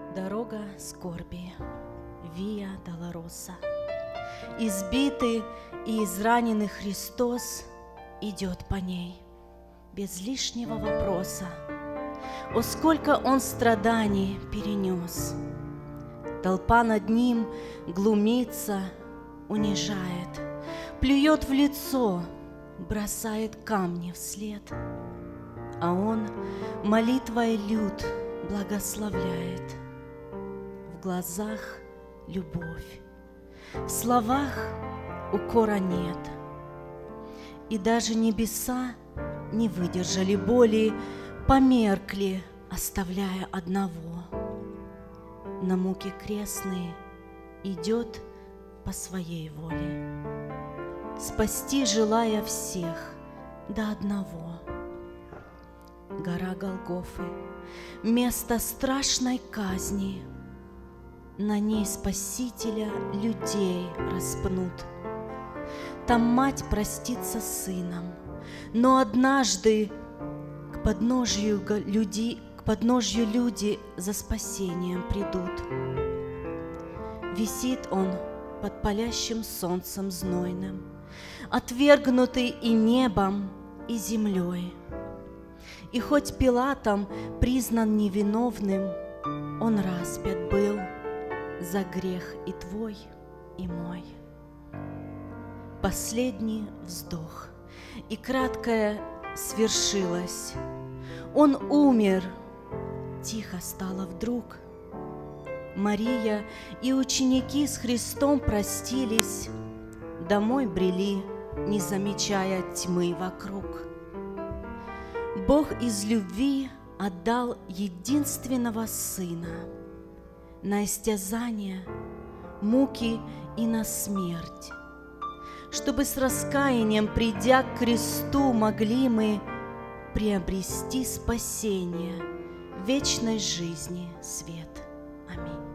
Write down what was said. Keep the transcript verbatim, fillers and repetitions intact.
Дорога скорби, Виа Долороса. Избитый и израненный Христос идет по ней без лишнего вопроса. О, сколько Он страданий перенес! Толпа над Ним глумится, унижает, плюет в лицо, бросает камни вслед. А Он молитвой люд благословляет. В глазах любовь, в словах укора нет. И даже небеса не выдержали боли, померкли, оставляя одного. На муки крестные идет по своей воле, спасти желая всех до одного. Гора Голгофы, место страшной казни, на ней Спасителя людей распнут. Там мать простится с сыном, но однажды к подножью люди, к подножью люди за спасением придут. Висит он под палящим солнцем знойным, отвергнутый и небом, и землей. И хоть Пилатом признан невиновным, он распят был за грех и твой, и мой. Последний вздох, и краткое свершилось. Он умер, тихо стало вдруг. Мария и ученики с Христом простились, домой брели, не замечая тьмы вокруг. Бог из любви отдал единственного Сына на истязание, муки и на смерть, чтобы с раскаянием, придя к кресту, могли мы приобрести спасение, вечной жизни свет. Аминь.